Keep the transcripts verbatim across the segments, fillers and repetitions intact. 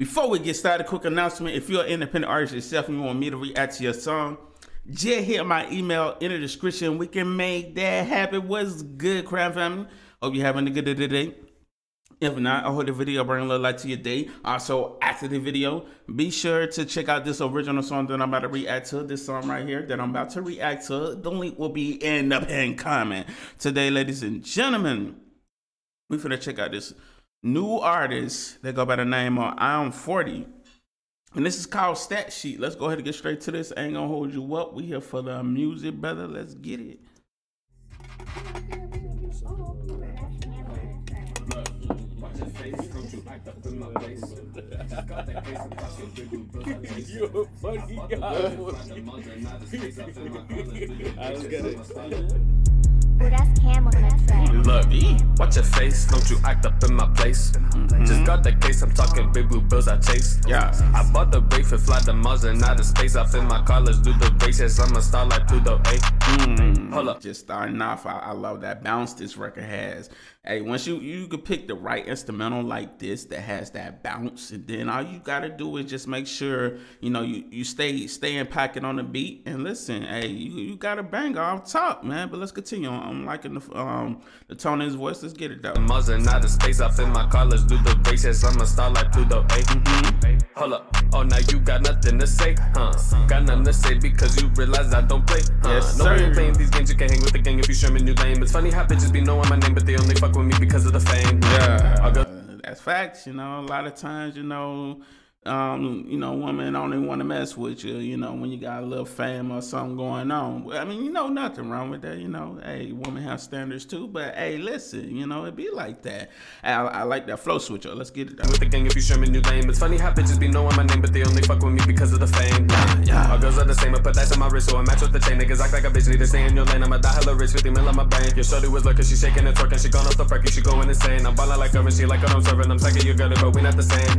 Before we get started, quick announcement. If you're an independent artist yourself and you want me to react to your song, just hit my email in the description. We can make that happen. What's good, Crown Family? Hope you're having a good day today. If not, I hope the video bring a little light to your day. Also, after the video, be sure to check out this original song that I'm about to react to. This song right here that I'm about to react to. The link will be in the pinned comment. Today, ladies and gentlemen, we finna check out this new artist that go by the name of I am forty. And this is called Stat Sheet. Let's go ahead and get straight to this. I ain't gonna hold you up. We here for the music, brother. Let's get it. You a funny guy. I was gonna Ooh, that's Cam on that track. Look, watch your face, don't you act up in my place. Mm-hmm. Just got the case, I'm talking big blue bills I chase. Yeah. I bought the brake for fly the Mars and out of space. Up in my car, let's do the races. I'm a star like Pluto, A. Mm. Hold up. Just starting off, I, I love that bounce this record has. Hey, once you you could pick the right instrumental like this that has that bounce, and then all you gotta do is just make sure you know you you stay stay in pocket on the beat and listen. Hey, you you got a banger off top, man. But let's continue. I'm liking the um the tone in his voice. Let's get it though. Mars and out of space. Up in my car, let's do the races. I'm a star like Pluto, A. Mm-hmm. Hold up. Oh, now you got nothing to say, huh? Got nothing to say because you realize I don't play, huh? Yes, no, sir. you ain't playing these games. You can hang with the gang if you show me new lame. It's funny how bitches be knowing my name, but they only fuck with me because of the fame. Yeah, I'll go. That's facts. You know, a lot of times, you know, um, you know, women only want to mess with you, you know, when you got a little fame or something going on. I mean, you know, nothing wrong with that, you know. Hey, women have standards too, but hey, listen, you know, it be like that. I, I like that flow switcher. Let's get it done. With the gang if you show me new lame. It's funny how bitches be knowing my name, but they only fuck with me because of the fame. Yeah, yeah. All girls are the same, I put that on my wrist, so I match with the chain. Niggas act like a bitch, need to stay in your lane. I'ma die hella rich, fifty mil on my brain. Your shorty was looking, she shaking and twerking, she gone off the perky, she going insane. I'm ballin' like her and she like her, I'm serving. I'm second, you got it, but we not the same.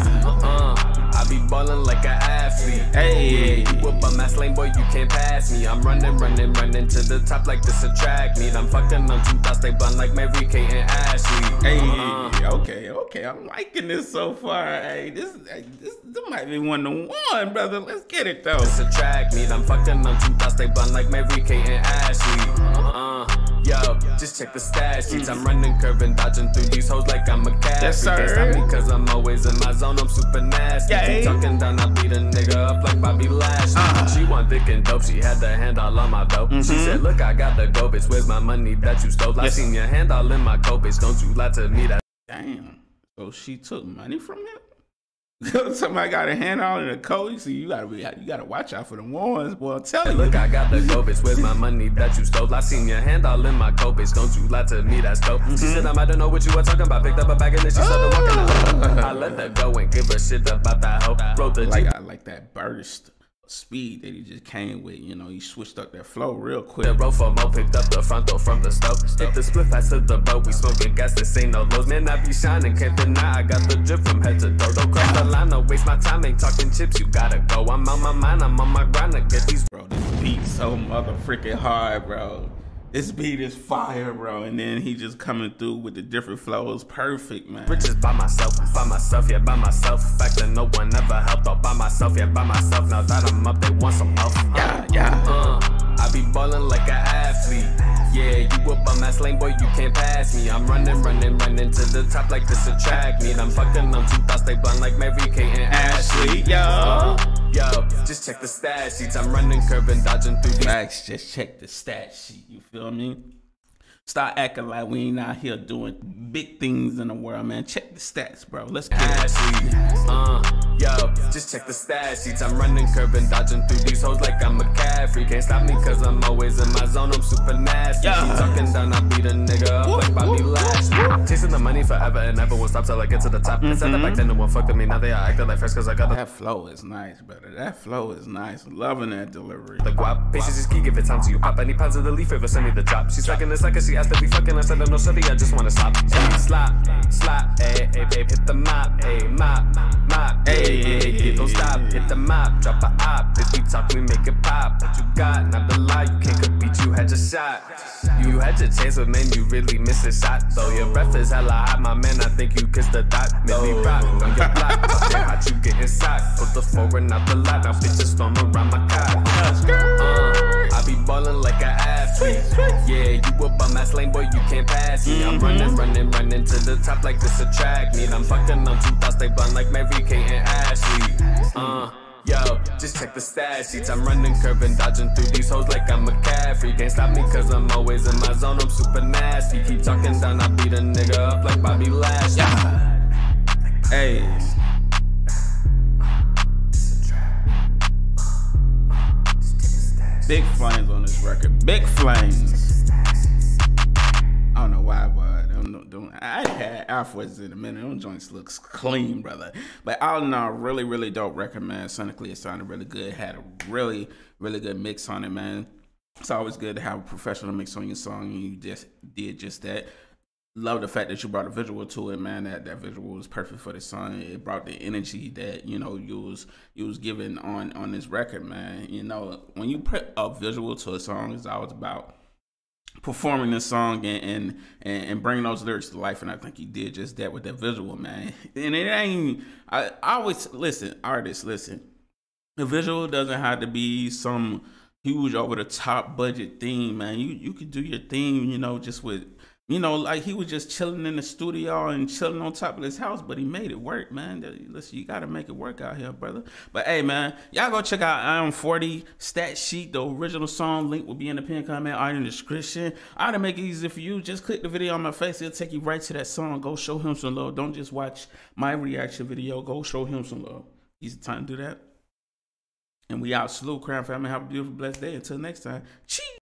Uh-uh. I be ballin' like an athlete. Hey, you a bum ass lane, boy, you can't pass me. I'm running, running, running to the top like this a track meet. I'm fucking on two thoughts, they blonde like Mary Kate and Ashley. Hey, uh-uh. okay, okay, I'm liking this so far. Hey, this, this, this might be one to one, brother. Let's get it though. It's a track meet. I'm fucking on two thoughts, they blonde like Mary Kate and Ashley. Uh, yo, just check the stat sheets. I'm running, curving, dodging through these hoes like I'm a cat. Yes, sir. Can't stop me cause I'm always in my zone. I'm super nasty. Yeah. Keep talking down, I beat a nigga up like Bobby Lashley. Uh. She want thick and dope, she had the hand all on my dope. Mm-hmm. She said, look, I got the go, bitch, where's my money that you stole? Yes. I seen your hand all in my coat, bitch, don't you lie to me that. Damn, so she took money from him? Somebody got a hand all in the coat. See, you gotta be, you gotta watch out for the ones, boy. I'm telling Look, you. I got the go, bitch. Where's my money that you stole? I seen your hand all in my coat, bitch. Don't you lie to me, that's dope. Mm-hmm. She said, I might don't know what you were talking about. Picked up a bag and then she started walking out. I let her go and give a shit about that hoe. Wrote the like, I like that burst speed that he just came with. You know, he switched up that flow real quick. The Rofo picked up the front door from the stove. Hit the split fast to the boat. We smoking gas, this ain't no lows. Man, I be shining, can't deny. I got the drip from head to toe. Don't cross the line, don't waste my time. Ain't talking chips, you gotta go. I'm on my mind, I'm on my grind to get these. Bro, this beat so mother freaking hard, bro. This beat is fire, bro. And then he just coming through with the different flows. Perfect, man. Riches by myself, by myself, yeah, by myself. Fact that no one ever helped out by myself, yeah, by myself. Now that I'm up, they want some help. Yeah, yeah. Uh, I be ballin' like an athlete. Yeah, you a bum ass lane, boy, you can't pass me. I'm running, running, running to the top like this a track meet. I'm fucking on two thoughts, they blonde like Mary Kate and Ashley. Yo. Uh, yo, just check the stat sheets. I'm running, curving, dodging through these. Max, just check the stat sheet. You feel me? Start acting like we ain't out here doing big things in the world, man. Check the stats, bro. Let's get Ashley. Uh, yo, just check the stat sheets. I'm running, curving, dodging through these hoes like I'm a McCaffrey. Can't stop me cause I'm always in my zone. I'm super nasty. Yeah. Keep talking down, I beat a nigga up like Bobby Lashley. Chasing the money forever and never will stop till I get to the top. Mm-hmm. Instead of back then, no one fucked with me. Now they are acting like first cause I got that flow is nice, brother. That flow is nice. Loving that delivery. The guap, patience is key. Give it time to you pop. Any pounds of the leaf, ever send me the drop. She's sucking this like she asked to be fucking. I said no, shorty, I just wanna slap. Hey, slap, slap, hey, hey, babe, hit the mop, hey, mop, mop, hey, hey, hey, don't stop, hit the mop, drop a op. If we talk, we make it pop. What you got, not the lie, you can't compete, you had your shot. You had your chance, but man, you really missed a shot. Though your breath is hella hot, my man, I think you kissed the dot. Millie rock on your block, talking hot foreign out the lot. Now bitches storm around my car. Uh, I be ballin' like an athlete. Yeah, you a bum ass lame boy, you can't pass me. I'm running, running, running to the top like this a track meet. I'm fucking on two thoughts, they blonde like Mary Kate and Ashley. Uh, yo, just check the stat sheets. I'm running, curving, dodging through these hoes like I'm a McCaffrey. Can't stop me cause I'm always in my zone, I'm super nasty. Keep talking down, I beat a nigga up like Bobby Lashley. Yeah. Hey. Big flames on this record. Big flames. I don't know why, but I don't know. Don't, I had Air Force in a minute. Them joints looks clean, brother. But all in all, really, really dope record, man. Sonically, it sounded really good. Had a really, really good mix on it, man. It's always good to have a professional mix on your song, and you just did just that. Love the fact that you brought a visual to it, man. That that visual was perfect for the song. It brought the energy that, you know, you was you was giving on on this record, man. You know, when you put a visual to a song, it's always about performing this song and and and, and bringing those lyrics to life. And I think he did just that with that visual, man. And it ain't. I, I always listen, artists, listen. The visual doesn't have to be some huge over the top budget theme, man. You you could do your theme, you know, just with. You know, like he was just chilling in the studio and chilling on top of his house, but he made it work, man. Listen, you got to make it work out here, brother. But hey, man, y'all go check out I Am forty Stat Sheet. The original song link will be in the pinned comment or in the description. I to make it easy for you. Just click the video on my face. It'll take you right to that song. Go show him some love. Don't just watch my reaction video. Go show him some love. Easy time to do that. And we out. Salute, Crown Family. Have a beautiful, blessed day. Until next time. Cheese.